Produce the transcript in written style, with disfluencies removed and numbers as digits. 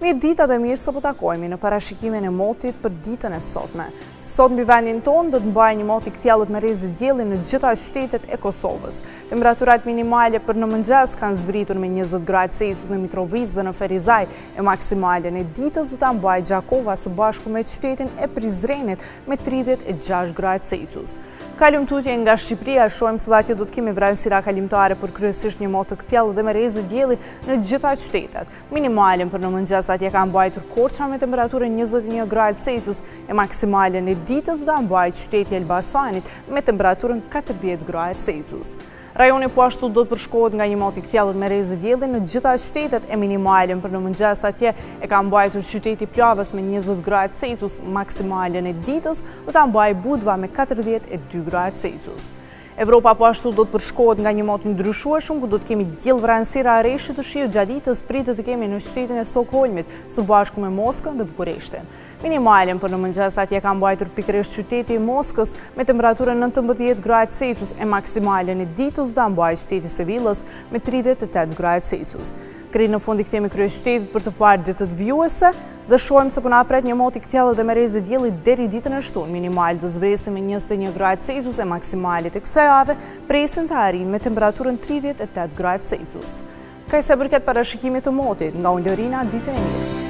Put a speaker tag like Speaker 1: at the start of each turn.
Speaker 1: Mirë dita dhe mirë së po takojmë në parashikimin e motit për ditën e sotme. Sot mbi vendin tonë do të mbajë një mot i kthjellët me rrezë dielli në gjitha qytetet e Kosovës. Temperaturat minimale për në mëngjes kanë zbritur me 20 gradë Celsius në Mitrovicë dhe në Ferizaj, e maksimale në ditës do ta mbajë Gjakova së bashku me qytetin e Prizrenit me 36 gradë Celsius. Kalum tutje nga Shqipëria, shohim se atje do të kemi vranësira kalimtare për kryesisht një mot të kthjellët dhe me rrezë dielli në gjitha qytetet. Minimalen për në mëngjes atje ka mbajtur Korça me temperaturën 21 gradë Celsius, e maksimale në ditës do ta mbajë qyteti Elbasanit me temperaturën 40 gradë Celsius. Rajoni po ashtu do të përshkohet nga një mot i kthjellët me rrezë dielli në gjitha qytetet, e minimalen për në mëngjes atje e ka mbajtur qyteti Plavës me 20 gradë Celsius, maksimalen e ditës do ta mbajë Budva me 42 gradë Celsius. Evropa po ashtu do të përshkohet nga një mot ndryshueshëm, ku do të kemi diell vranësira areshit të shiut gjatë ditës, pritet të kemi në qytetin e Stockholmit së bashku me Moskën dhe Bukureshtin. Minimalen për në mëngjes atje ka mbajtur pikërisht qyteti i Moskës me temperaturën 19 gradë Celsius, e maksimalen e ditës do ta mbajë qyteti i Sevillës me 38 gradë Celsius. Krejt në fund i kthehemi kryeqytetit për të parë ditët vijuse dhe shohim se po na pret një mot i kthjellët dhe me rrezë dielli deri ditën e shtunë. Minimal do zbresë me 21 gradë Celsius, e maksimalet e kësaj jave presin të arrijnë me temperaturën 38 gradë Celsius. Kaq sa përket parashikimit të motit, nga unë Lorina, ditën e mirë.